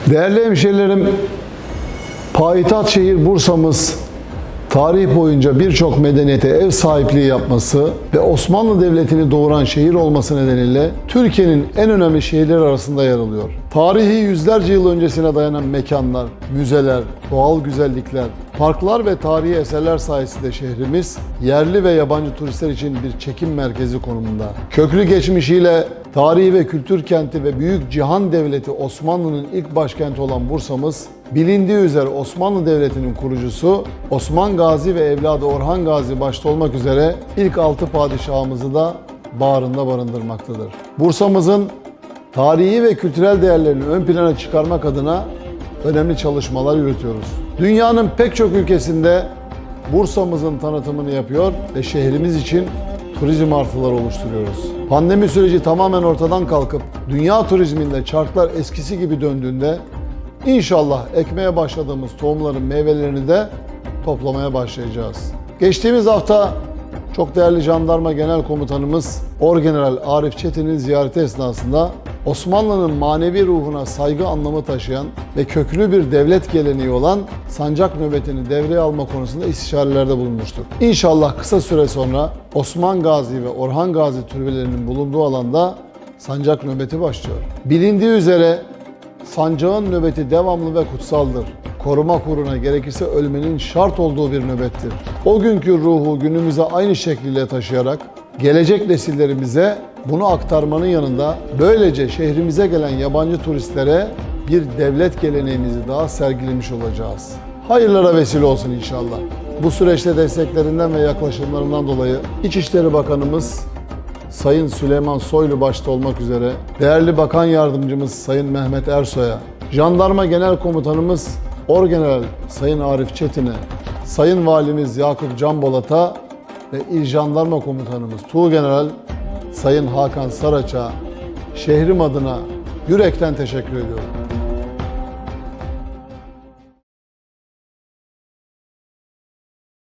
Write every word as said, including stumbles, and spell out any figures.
Değerli hemşehrilerim, payitaht şehir Bursa'mız tarih boyunca birçok medeniyete ev sahipliği yapması ve Osmanlı Devleti'ni doğuran şehir olması nedeniyle Türkiye'nin en önemli şehirleri arasında yer alıyor. Tarihi yüzlerce yıl öncesine dayanan mekanlar, müzeler, doğal güzellikler, parklar ve tarihi eserler sayesinde şehrimiz yerli ve yabancı turistler için bir çekim merkezi konumunda. Köklü geçmişiyle tarihi ve kültür kenti ve büyük cihan devleti Osmanlı'nın ilk başkenti olan Bursa'mız, bilindiği üzere Osmanlı Devleti'nin kurucusu Osman Gazi ve evladı Orhan Gazi başta olmak üzere ilk altı padişahımızı da bağrında barındırmaktadır. Bursa'mızın tarihi ve kültürel değerlerini ön plana çıkarmak adına önemli çalışmalar yürütüyoruz. Dünyanın pek çok ülkesinde Bursa'mızın tanıtımını yapıyor ve şehrimiz için turizm artıları oluşturuyoruz. Pandemi süreci tamamen ortadan kalkıp dünya turizminde çarklar eskisi gibi döndüğünde İnşallah ekmeye başladığımız tohumların meyvelerini de toplamaya başlayacağız. Geçtiğimiz hafta çok değerli Jandarma Genel Komutanımız Orgeneral Arif Çetin'in ziyareti esnasında Osmanlı'nın manevi ruhuna saygı anlamı taşıyan ve köklü bir devlet geleneği olan sancak nöbetini devreye alma konusunda istişarelerde bulunmuştuk. İnşallah kısa süre sonra Osman Gazi ve Orhan Gazi türbelerinin bulunduğu alanda sancak nöbeti başlıyor. Bilindiği üzere sancağın nöbeti devamlı ve kutsaldır. Koruma uğruna gerekirse ölmenin şart olduğu bir nöbettir. O günkü ruhu günümüze aynı şekliyle taşıyarak gelecek nesillerimize bunu aktarmanın yanında böylece şehrimize gelen yabancı turistlere bir devlet geleneğimizi daha sergilemiş olacağız. Hayırlara vesile olsun inşallah. Bu süreçte desteklerinden ve yaklaşımlarından dolayı İçişleri Bakanımız Sayın Süleyman Soylu başta olmak üzere değerli Bakan Yardımcımız Sayın Mehmet Ersoy'a, Jandarma Genel Komutanımız Orgeneral Sayın Arif Çetin'e, Sayın Valimiz Yakup Canbolat'a ve İl Jandarma Komutanımız Tuğgeneral Sayın Hakan Saraç'a şehrim adına yürekten teşekkür ediyorum.